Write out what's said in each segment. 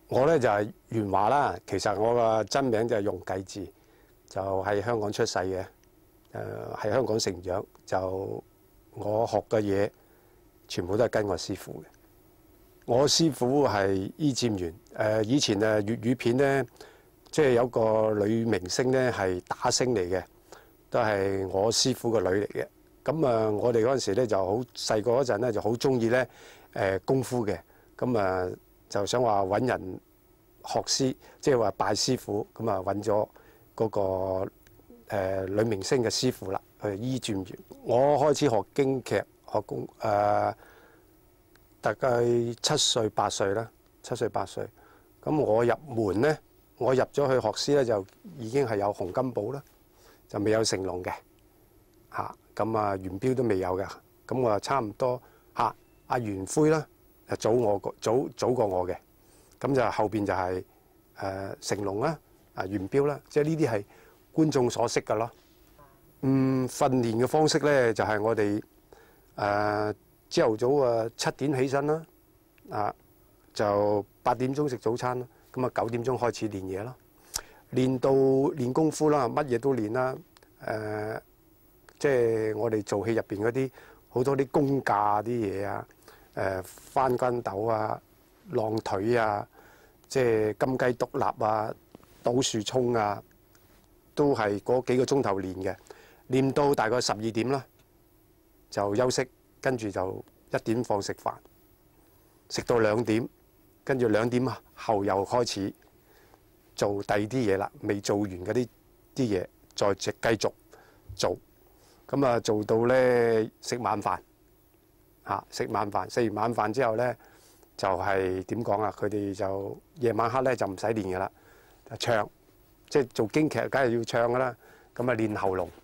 我咧就係元華啦，其實我個真名就係容繼志，就係香港出世嘅，喺香港成長。就我學嘅嘢，全部都係跟我師傅嘅。我師傅係伊占元，以前粵語片咧，即係有個女明星咧係打星嚟嘅，都係我師傅個女嚟嘅。咁我哋嗰陣時咧就好細個嗰陣咧就好中意咧功夫嘅，咁就想話揾人學師，即係話拜師傅，咁揾咗嗰個女明星嘅師傅啦，伊占元。我開始學京劇，學大概7歲8歲啦，7歲8歲。咁我入門咧，我入咗去學師咧就已經係有洪金寶啦，就未有成龍嘅嚇。咁元彪都未有嘅。咁我差唔多嚇阿元輝啦，早過我嘅。咁就後邊就係成龍啦、元彪啦，即係呢啲係觀眾所識嘅咯。訓練嘅方式咧就係我哋朝頭早7點起身啦，就8點鐘食早餐啦，咁9點鐘開始練嘢咯。練功夫啦，乜嘢都練啦。即係我哋做戲入邊嗰啲好多啲功架啲嘢啊，翻筋斗啊、浪腿啊，即係金雞獨立啊、倒樹衝啊，都係嗰幾個鐘頭練嘅。練到大概12點啦，就休息，跟住就1點放食飯，食到2點，跟住2點後又開始做第二啲嘢啦。未做完嗰啲嘢，再繼續做。咁做到咧食晚飯，食晚飯，食完晚飯之後咧就係點講啊？佢哋就夜晚黑咧就唔使練嘅啦，唱，即係做京劇梗係要唱噶啦。咁練喉嚨，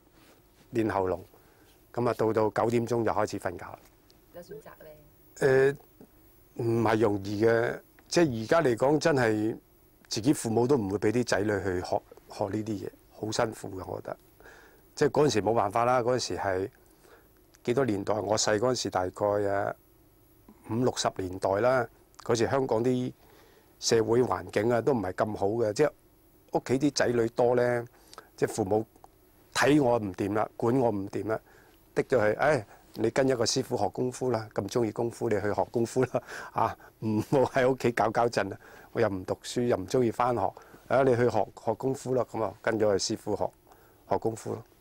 咁到9點鐘就開始瞓覺啦。有選擇咧？唔係容易嘅，即係而家嚟講真係自己父母都唔會俾啲仔女去學呢啲嘢，好辛苦嘅，我覺得。即係嗰陣時冇辦法啦，嗰陣時係幾多年代？我細嗰陣時大概50、60年代啦。嗰時香港啲社會環境都唔係咁好嘅，即係屋企啲仔女多咧，即係父母睇我唔掂啦，管我唔掂啦，的咗去，你跟一個師傅學功夫啦，咁中意功夫你去學功夫啦，唔好喺屋企搞震啊！我又唔讀書，又唔中意返學，你去學功夫啦，咁跟咗個師傅學功夫咯。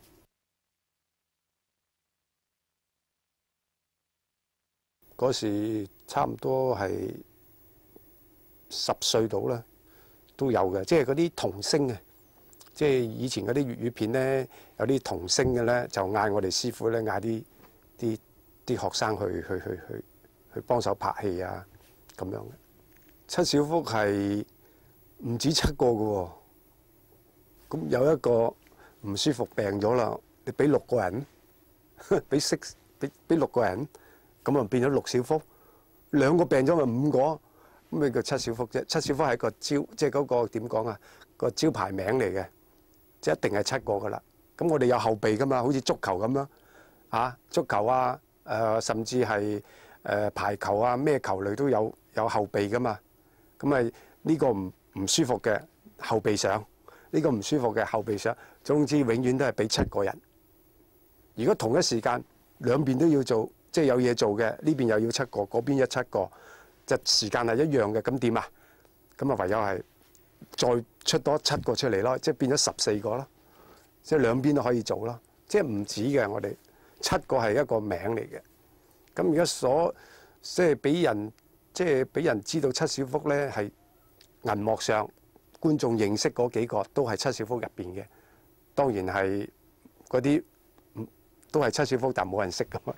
嗰時差唔多係10歲到啦，都有嘅，即係嗰啲童星嘅，即係以前嗰啲粵語片咧，有啲童星嘅咧，就嗌我哋師傅咧，嗌啲學生去幫手拍戲啊，咁樣嘅。七小福係唔止7個嘅喎，咁有一個唔舒服病咗啦，你俾6個人，俾6個人。咁變咗6小福，2個病咗咪5個，咁咪叫7小福啫。7小福係個即係嗰個點講啊？個招牌名嚟嘅，即係一定係7個噶啦。咁我哋有後備噶嘛，好似足球咁樣，足球甚至係排球啊，咩球類都有後備噶嘛。咁呢個唔舒服嘅後備上，呢個唔舒服嘅後備上，總之永遠都係俾7個人。如果同一時間兩邊都要做。即係有嘢做嘅，呢邊又要7個，嗰邊7個，就時間係一樣嘅，咁點啊？咁唯有係再出多7個出嚟咯，即係變咗14個咯，即係兩邊都可以做咯，即係唔止嘅。我哋7個係一個名嚟嘅。咁而家即係俾人知道7小福咧，係銀幕上觀眾認識嗰幾個都係7小福入邊嘅。當然係嗰啲都係7小福，但冇人識噶嘛。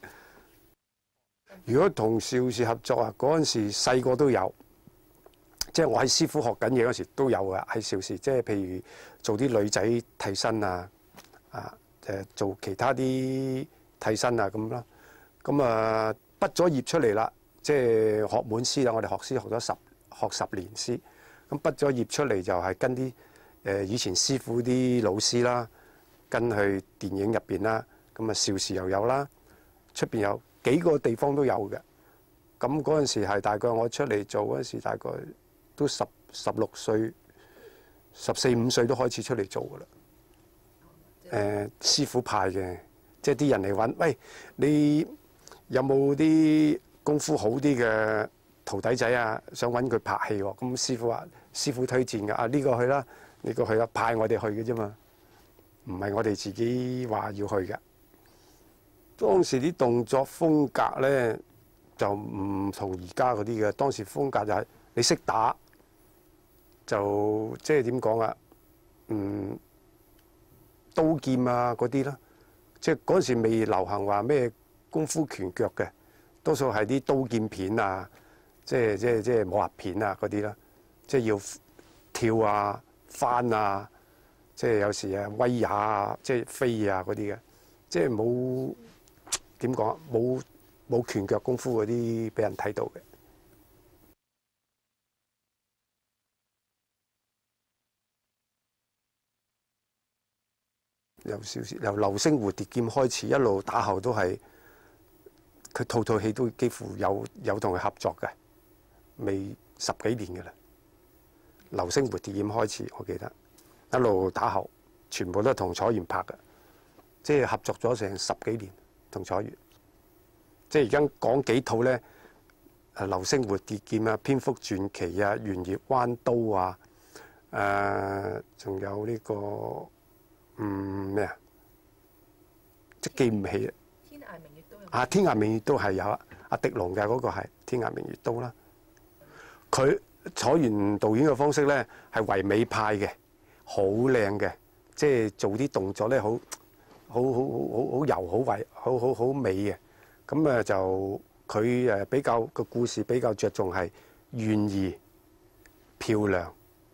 如果同邵氏合作嗰陣時細個都有，即係我喺師傅學緊嘢嗰時都有嘅，喺邵氏，即係譬如做啲女仔替身做其他啲替身咁咯。咁畢咗業出嚟啦，即係學滿師啦。我哋學師學10年師，咁畢咗業出嚟就係跟啲以前師傅啲老師啦，跟去電影入邊啦。咁邵氏又有啦，出邊有。幾個地方都有嘅，咁嗰陣時係大概我出嚟做嗰陣時，大概都16歲、14、15歲都開始出嚟做㗎啦。師傅派嘅，即係啲人嚟揾，喂，你有冇啲功夫好啲嘅徒弟仔啊？想揾佢拍戲喎。咁師傅話：師傅推薦㗎，啊呢個去啦，呢個去啦，派我哋去嘅啫嘛，唔係我哋自己話要去嘅。當時啲動作風格咧就唔同而家嗰啲嘅，當時風格就係你識打就即係點講啊？刀劍啊嗰啲啦，即係嗰陣時未流行話咩功夫拳腳嘅，多數係啲刀劍片啊，即係武俠片啊嗰啲啦，即係要跳啊翻啊，即係有時啊威也啊，即係飛啊嗰啲嘅，即係冇點講啊，冇拳腳功夫嗰啲俾人睇到嘅。有少少由流星蝴蝶劍開始，一路打後都係佢套戲都幾乎有同佢合作嘅，未10幾年嘅啦。流星蝴蝶劍開始，我記得一路打後，全部都係同楚原拍嘅，即係合作咗成10幾年同楚原。即係而家講幾套咧，流星蝴蝶劍啊、蝙蝠傳奇啊、圓月彎刀啊，仲有呢個咩啊？即係記唔起啊！ 天涯明月刀啊，天涯明月刀係有啊，阿狄龍嘅嗰個係天涯明月刀啦。佢楚原導演嘅方式咧係唯美派嘅，好靚嘅，即係做啲動作咧好柔好美嘅。咁就佢比較個故事比較着重係懸疑漂亮。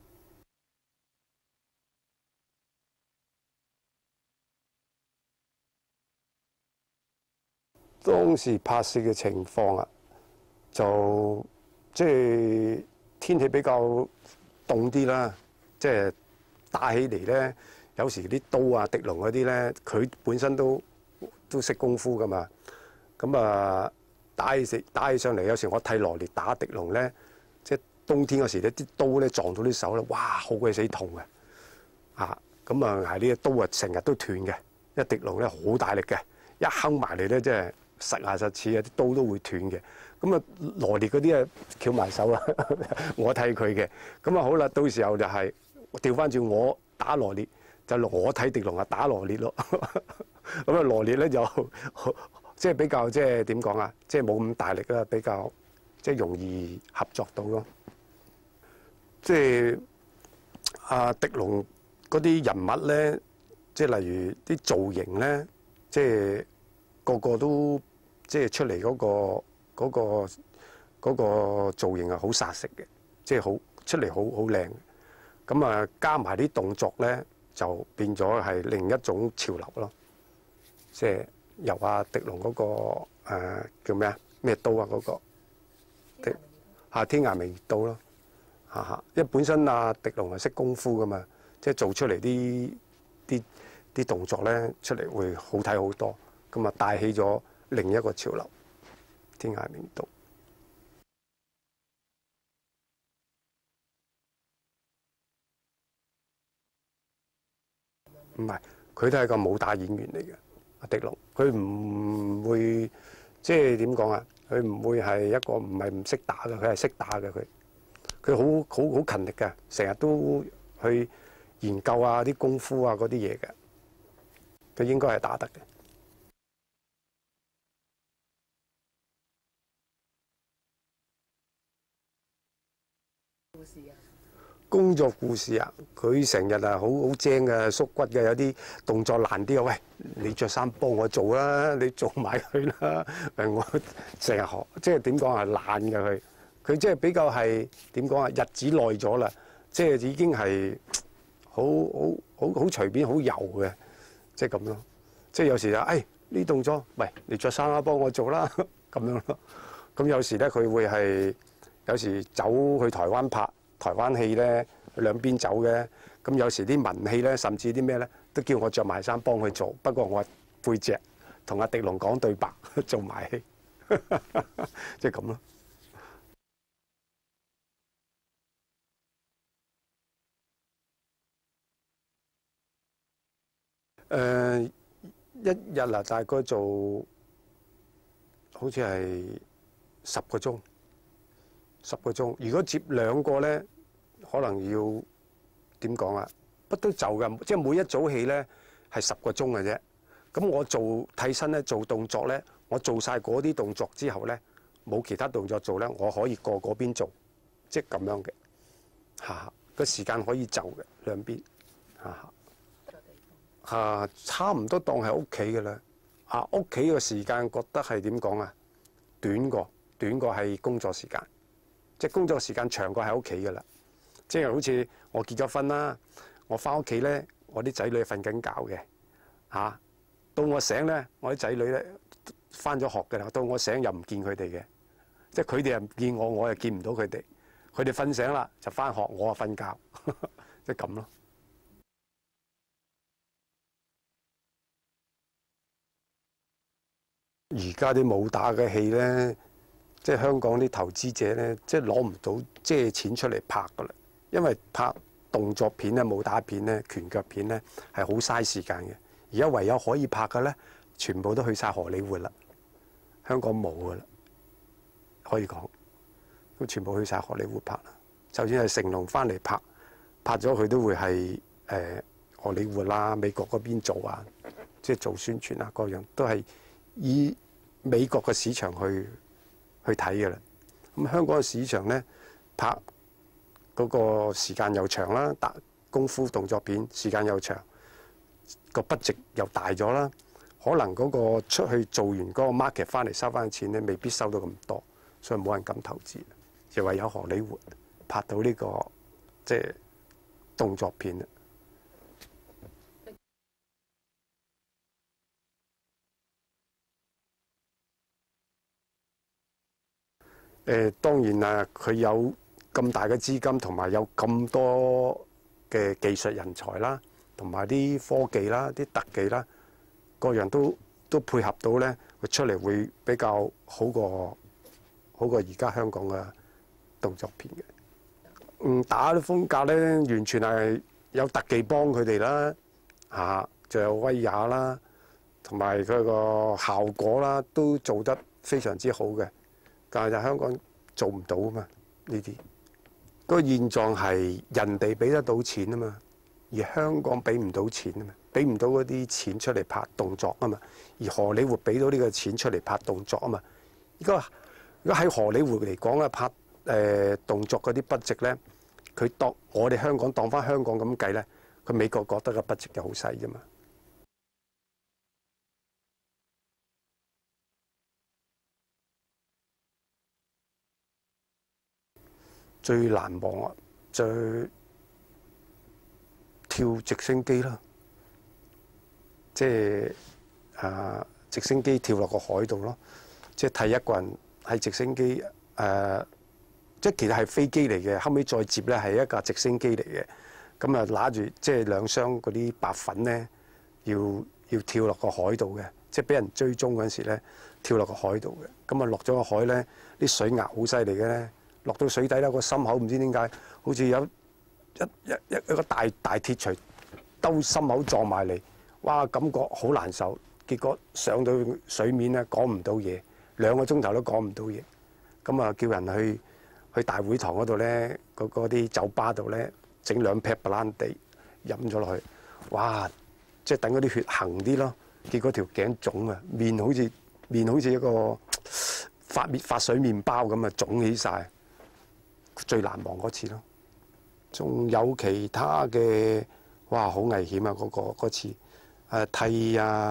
當時拍攝嘅情況啊，就即係天氣比較凍啲啦，即係打起嚟咧，有時啲刀啊、狄龍嗰啲咧，佢本身都識功夫噶嘛。咁打起上嚟，有時我替羅列打狄龍咧，即係冬天嗰時咧，啲刀咧撞到啲手咧，哇，好鬼死痛嘅。咁捱呢個刀啊，成日都斷嘅，一狄龍咧好大力嘅，一坑埋嚟咧，即係實牙實齒啊，啲刀都會斷嘅。咁羅列嗰啲啊，翹埋手啦，我替佢嘅。咁好啦，到時候就係調翻轉我打羅列，就我替狄龍啊打羅列咯。咁羅列咧就即係比較即係點講啊？即係冇咁大力啦，比較即係容易合作到咯。即係狄龍嗰啲人物咧，即係例如啲造型咧，即係個個都即係出嚟嗰個造型係好殺食嘅，即係好出嚟好靚。咁加埋啲動作咧，就變咗係另一種潮流咯。即係由狄龍嗰個叫咩啊？咩刀啊？嗰個天涯明月刀咯。因為本身狄龍係識功夫噶嘛，即係做出嚟啲動作咧出嚟會好睇好多，咁帶起咗另一個潮流。天涯明月刀唔係，佢都係個武打演員嚟嘅。狄龍佢唔會即係點講啊？佢唔會係一個唔係唔識打嘅，佢係識打嘅。佢好勤力嘅，成日都去研究啲功夫嗰啲嘢嘅。佢應該係打得嘅。 故事啊！ 工作故事啊，佢成日好精嘅，縮骨嘅，有啲動作難啲啊！喂，你着衫幫我做啦，你做埋佢啦。我成日學，即係點講啊？懶嘅佢即係比較係點講啊？日子耐咗啦，即係已經係好隨便、好柔嘅，即係咁咯。即係有時呢動作，喂，你着衫啦，幫我做啦，咁樣咯。咁有時咧，佢會係有時走去台灣拍台灣戲咧，兩邊走嘅。咁有時啲文戲咧，甚至啲咩咧，都叫我着埋衫幫佢做。不過我背脊同狄龍講對白，做埋戲，即係咁咯。 一日啊，大概做好似係10個鐘，10個鐘。如果接2個咧，可能要點講啊？不都就嘅，即係每一組戲咧係10個鐘嘅啫。咁我做替身咧，做動作咧，我做晒嗰啲動作之後咧，冇其他動作做咧，我可以過嗰邊做，即係咁樣嘅嚇。個時間可以就嘅兩邊嚇。差唔多當係屋企嘅啦。屋企嘅時間覺得係點講啊？短過係工作時間，即係工作時間長過喺屋企嘅啦。即係好似我結咗婚啦，我翻屋企咧，我啲仔女瞓緊覺嘅嚇。到我醒咧，我啲仔女咧翻咗學嘅啦。到我醒又唔見佢哋嘅，即係佢哋又唔見我，我又見唔到佢哋。佢哋瞓醒啦就翻學，我啊瞓覺，即係咁咯。而家啲武打嘅戲咧，即係香港啲投資者咧，即係攞唔到即係錢出嚟拍噶啦。因為拍動作片咧、武打片咧、拳腳片咧係好嘥時間嘅。而家唯有可以拍嘅咧，全部都去晒荷里活啦。香港冇噶啦，可以講都全部去晒荷里活拍啦。就算係成龍翻嚟拍咗佢都會係荷里活啦、美國嗰邊做啊，即係做宣傳啊，各樣都係以美國嘅市場去睇嘅啦。咁香港嘅市場咧，拍嗰個時間又長啦，打功夫動作片時間又長，個 budget 又大咗啦，可能嗰個出去做完嗰個 market 翻嚟收翻嘅錢咧，未必收到咁多，所以冇人敢投資，就唯有荷里活拍到呢個即係動作片啦。當然啦，佢有咁大嘅資金，同埋有咁多嘅技術人才啦，同埋啲科技啦、啲特技啦，各樣都配合到咧，佢出嚟會比較好過而家香港嘅動作片嘅。打啲風格咧，完全係有特技幫佢哋啦，就有威亞啦，同埋佢個效果啦，都做得非常之好嘅。但係就香港做唔到啊嘛，呢啲個現狀係人哋俾得到錢啊嘛，而香港俾唔到錢啊嘛，俾唔到嗰啲錢出嚟拍動作啊嘛，而荷里活俾到呢個錢出嚟拍動作啊嘛。如果喺荷里活嚟講咧，拍動作嗰啲 budget咧，佢當我哋香港當翻香港咁計咧，佢美國覺得個 budget 就好細啫嘛。最難忘啊，就跳直升機啦，即係直升機跳落個海度咯，即係睇一個人喺直升機即係其實係飛機嚟嘅，後尾再接咧係一架直升機嚟嘅，咁啊揦住即係2箱嗰啲白粉咧，要跳落個海度嘅，即係俾人追蹤嗰陣時咧跳落個海度嘅，咁啊落咗個海咧，啲水壓好犀利嘅咧。落到水底啦，個心口唔知點解，好似有一個大鐵錘兜心口撞埋嚟，哇！感覺好難受。結果上到水面咧，講唔到嘢，2個鐘頭都講唔到嘢。咁啊，叫人去大會堂嗰度咧，嗰啲酒吧度咧，整2劈白蘭地飲咗落去，哇！即係等嗰啲血行啲咯。結果條頸腫啊，面好似一個發水麵包咁啊，腫起晒。最難忘嗰次咯，仲有其他嘅，哇！好危險啊！嗰次替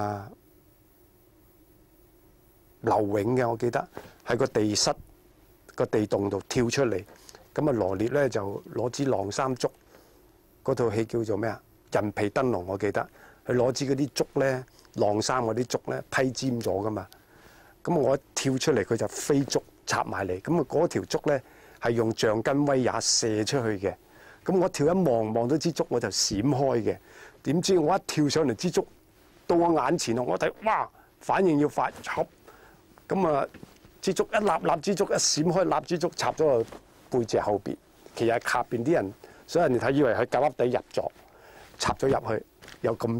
劉永嘅，我記得喺個地室個地洞度跳出嚟，咁啊羅烈咧就攞支晾衫竹，嗰套戲叫做咩啊？人皮燈籠，我記得佢攞支嗰啲竹咧，晾衫嗰啲竹咧批尖咗噶嘛，咁我一跳出嚟佢就飛竹插埋嚟，咁啊嗰條竹咧係用橡筋威也射出去嘅，咁我跳一望到支竹我就閃開嘅，點知我一跳上嚟支竹到我眼前我睇，哇！反應要快，合咁啊支竹一立支竹一閃開，立支竹插咗個背脊後邊，其實下邊啲人所有人睇以為佢夾粒地入咗，插咗入去有咁多，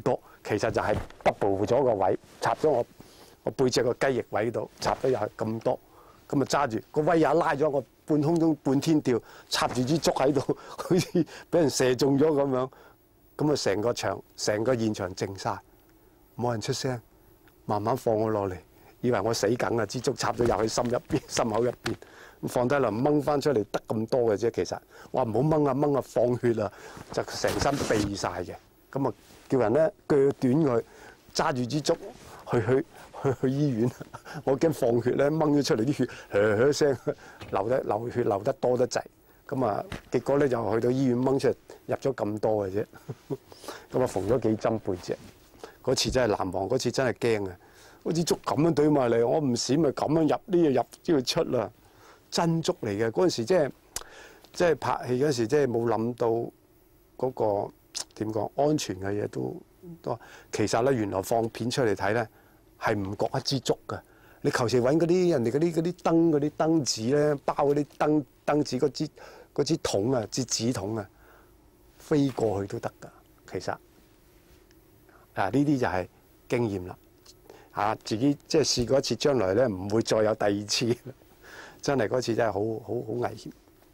其實就係 double 咗個位，插咗我背脊個雞翼位度，插咗又係咁多，咁啊揸住個威也拉咗我半空中半天吊，插住支竹喺度，好似俾人射中咗咁樣，咁啊成個場成個現場靜晒，冇人出聲，慢慢放我落嚟，以為我死梗啊！支竹插咗入去心口入邊，咁放低落掹翻出嚟得咁多嘅啫。其實我話唔好掹啊掹啊，放血啊，就成身痹晒嘅。咁啊叫人咧鋸短佢，揸住支竹去醫院。我驚放血咧掹咗出嚟啲血噓聲流血流得多得滯。咁啊結果咧就去到醫院掹出嚟入咗咁多嘅啫。咁啊縫咗幾針背脊。嗰次真係難忘，嗰次真係驚啊！好似竹咁樣對埋嚟，我唔閃咪咁樣入，呢嘢入都要出啦。真竹嚟嘅，嗰陣時即係拍戲嗰時，即係冇諗到嗰個點講安全嘅嘢都。其實咧，原來放片出嚟睇咧係唔覺一支竹㗎。你求其揾嗰啲人哋嗰啲燈紙咧，包嗰啲燈紙嗰支筒啊，支紙筒啊，飛過去都得㗎。其實。呢啲就係經驗啦，自己即係試過一次，將來咧唔會再有第二次。真係嗰次真係好危險。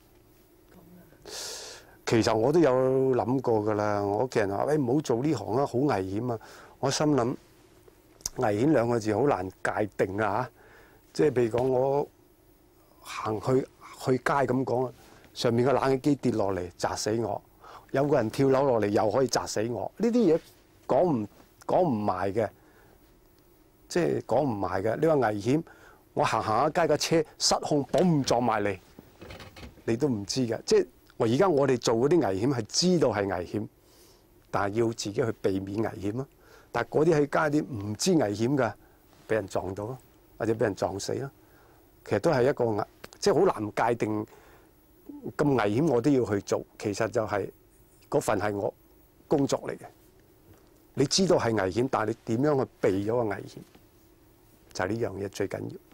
其實我都有諗過㗎啦，我屋企人話：喂，唔好做呢行啊，好危險啊！我心諗危險兩個字好難界定啊嚇。即係譬如講我行去街咁講啊，上面個冷氣機跌落嚟砸死我，有個人跳樓落嚟又可以砸死我，呢啲嘢。講唔埋嘅，即係講唔埋嘅。你話危險，我行下街架車失控，嘣撞埋嚟，你都唔知嘅。即係而家我哋做嗰啲危險係知道係危險，但係要自己去避免危險咯。但係嗰啲喺街啲唔知危險㗎，俾人撞到咯，或者俾人撞死咯。其實都係一個即係好難界定咁危險，我都要去做。其實就係嗰份係我工作嚟嘅。你知道係危險，但係你點樣去避咗個危險？就係呢樣嘢最緊要。